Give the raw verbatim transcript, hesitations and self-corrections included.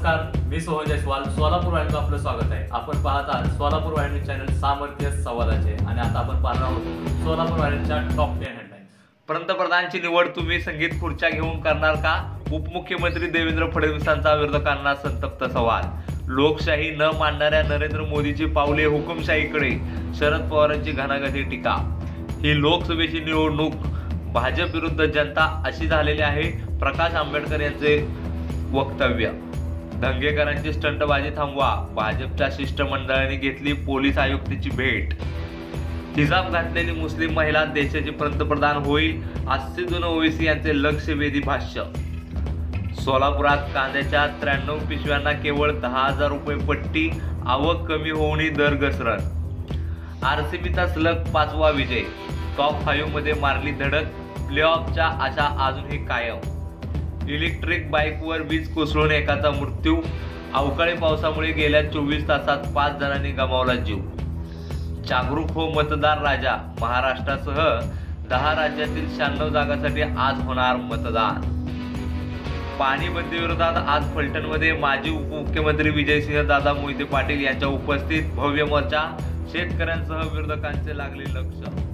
नमस्कार, मी सोहन जयस्वाल. सोलापूर वाहिनीचं आपलं स्वागत आहे. आपण पाहत आहात सोलापूर वाहिनी चॅनल सामर्थ्य संवादाचे आणि आता आपण पाहणार आहोत सोलापूर वाहिनीच्या टॉप टेन हेडलाईन्स. पंतप्रधानांची निवड तुम्ही संगीत खुर्च्या घेऊन करणार का? उपमुख्यमंत्री देवेंद्र फडणवीसांचा विरोधकांना संतप्त सवाल. लोकशाही न मानणाऱ्या नरेंद्र मोदीची पावले हुकुमशाहीकडे, शरद पवारांची घणाघाती टीका. ही लोकसभेची निवडणूक भाजप विरुद्ध जनता अशी झालेली आहे. प्रकाश आंबेडकर यांचे वक्तव्य. दंगेकरांची स्टंटबाजी थांबवा. भाजपच्या शिष्टमंडळाने घेतली पोलीस आयुक्ताची भेट. हिजाब घातलेली मुस्लिम महिला देशाची पंतप्रधान होईल, अस्सिदुन ओवैसी यांचे लक्षवेधी भाष्य. सोलापुरात कांद्याच्या त्र्याण्णव पिशव्यांना केवळ दहा हजार रुपये पट्टी, आवक कमी होऊनही दर घसरण. आरसीबीचा सलग पाचवा विजय. टॉप फाईव्ह मध्ये मारली धडक, प्लेऑफच्या आशा अजूनही कायम. इलेक्ट्रिक बाईकवर वीज कोसळून एकाचा मृत्यू. अवकाळी पावसामुळे गेल्या चोवीस तासात पाच जणांनी गमावला जीव. जागरूक हो मतदार राजा. महाराष्ट्रासह दहा राज्यातील शहाण्णव जागांसाठी आज होणार मतदान. पाणी बंदी विरोधात आज फलटणमध्ये माजी उपमुख्यमंत्री विजयसिंह दादा मोहिते पाटील यांच्या उपस्थित भव्य मोर्चा. शेतकऱ्यांसह विरोधकांचे लागले लक्ष.